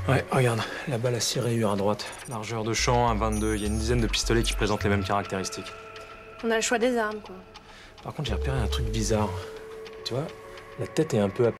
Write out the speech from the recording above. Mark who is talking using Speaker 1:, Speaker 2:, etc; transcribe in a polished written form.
Speaker 1: Ouais, regarde, la balle a 6 rayures à droite. Largeur de champ, un 22. Il y a une dizaine de pistolets qui présentent les mêmes caractéristiques.
Speaker 2: On a le choix des armes, quoi.
Speaker 1: Par contre, j'ai repéré un truc bizarre. Tu vois, la tête est un peu